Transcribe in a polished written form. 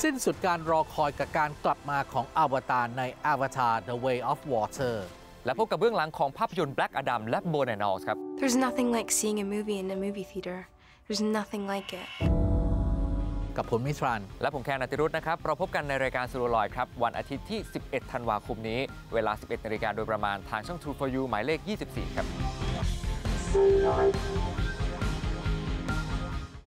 สิ้นสุดการรอคอยกับการกลับมาของอวตารใน Avatar The Way of Water และพบกับเบื้องหลังของภาพยนตร์ Black Adam และ Bone and All ครับ There's nothing like seeing a movie in a movie theater. There's nothing like it. กับผมมิตรันและผมแคนนัติรุธนะครับเราพบกันในรายการซูโรลอยครับวันอาทิตย์ที่ 11 ธันวาคมนี้เวลา 11 นาฬิกาโดยประมาณทางช่อง True for You หมายเลข 24 ครับ